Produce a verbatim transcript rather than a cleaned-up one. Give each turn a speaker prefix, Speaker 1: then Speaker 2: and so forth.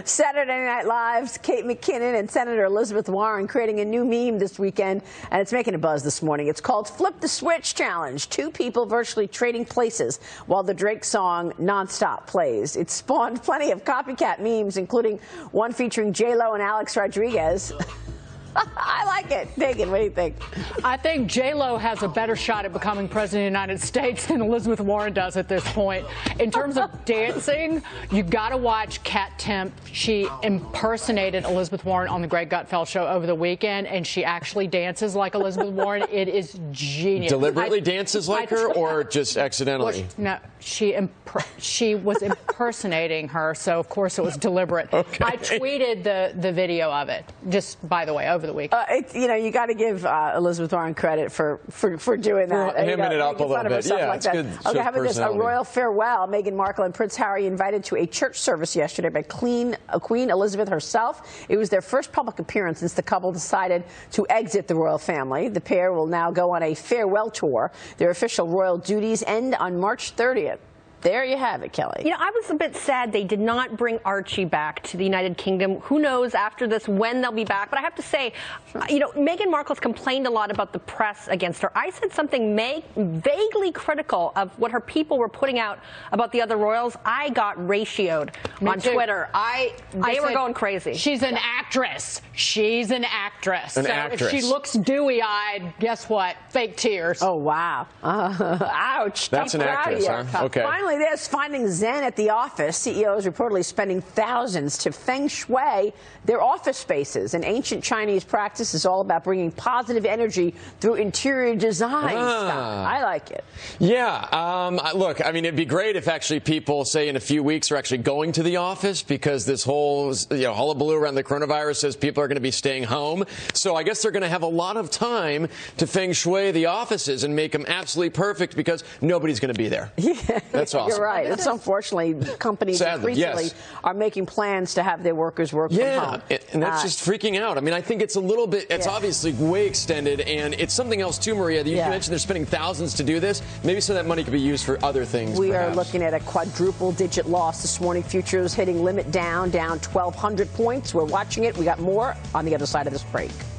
Speaker 1: Saturday Night Live's Kate McKinnon and Senator Elizabeth Warren creating a new meme this weekend, and it's making a buzz this morning. It's called Flip the Switch Challenge. Two people virtually trading places while the Drake song Nonstop plays. It spawned plenty of copycat memes, including one featuring J Lo and Alex Rodriguez. I like it. Megan, what do you think?
Speaker 2: I think J Lo has a better shot at becoming president of the United States than Elizabeth Warren does at this point. In terms of dancing, you've got to watch Kat Temp. She impersonated Elizabeth Warren on the Greg Gutfeld show over the weekend, and she actually dances like Elizabeth Warren. It is genius.
Speaker 3: Deliberately
Speaker 2: I,
Speaker 3: dances like
Speaker 2: I,
Speaker 3: her, or just accidentally?
Speaker 2: Well, no, she she was impersonating her, so of course it was deliberate.
Speaker 3: Okay.
Speaker 2: I tweeted the the video of it. Just by the way, over the week.
Speaker 1: Uh, it's, you know, you got to give uh, Elizabeth Warren credit for, for, for doing that.
Speaker 3: For hemming
Speaker 1: you know,
Speaker 3: it up a little bit. Yeah,
Speaker 1: like
Speaker 3: it's
Speaker 1: that.
Speaker 3: good.
Speaker 1: Okay, how about this? A royal farewell. Meghan Markle and Prince Harry invited to a church service yesterday by Queen, uh, Queen Elizabeth herself. It was their first public appearance since the couple decided to exit the royal family. The pair will now go on a farewell tour. Their official royal duties end on March thirtieth. There you have it, Kelly.
Speaker 4: You know, I was a bit sad they did not bring Archie back to the United Kingdom. Who knows after this when they'll be back. But I have to say, you know, Meghan Markle's complained a lot about the press against her. I said something vaguely critical of what her people were putting out about the other royals. I got ratioed
Speaker 2: Me
Speaker 4: on
Speaker 2: too.
Speaker 4: Twitter. I They
Speaker 2: I
Speaker 4: were
Speaker 2: said,
Speaker 4: going crazy.
Speaker 2: She's an actress. She's an actress.
Speaker 3: An
Speaker 2: so
Speaker 3: actress.
Speaker 2: if she looks dewy-eyed, guess what? Fake tears.
Speaker 1: Oh, wow. Uh, ouch.
Speaker 3: That's an actress, huh? Okay.
Speaker 1: Finally, there's finding Zen at the office. C E Os reportedly spending thousands to feng shui their office spaces. An ancient Chinese practice is all about bringing positive energy through interior design
Speaker 3: Ah.
Speaker 1: stuff. I like it.
Speaker 3: Yeah. Um, look, I mean, it'd be great if actually people, say, in a few weeks are actually going to the office, because this whole, you know, hullabaloo around the coronavirus says people are going to be staying home. So I guess they're going to have a lot of time to feng shui the offices and make them absolutely perfect, because nobody's going to be there.
Speaker 1: Yeah,
Speaker 3: that's awesome.
Speaker 1: You're right. That's unfortunately, companies
Speaker 3: Sadly,
Speaker 1: increasingly
Speaker 3: yes.
Speaker 1: are making plans to have their workers work
Speaker 3: yeah,
Speaker 1: from home.
Speaker 3: and that's
Speaker 1: Uh,
Speaker 3: just freaking out. I mean, I think it's a little bit, it's
Speaker 1: yeah.
Speaker 3: obviously way extended, and it's something else too, Maria. You
Speaker 1: Yeah.
Speaker 3: mentioned they're spending thousands to do this. Maybe some of that money could be used for other things.
Speaker 1: We
Speaker 3: perhaps.
Speaker 1: are looking at a quadruple digit loss this morning. Futures hitting limit down, down twelve hundred points. We're watching it. We got more on the other side of this break.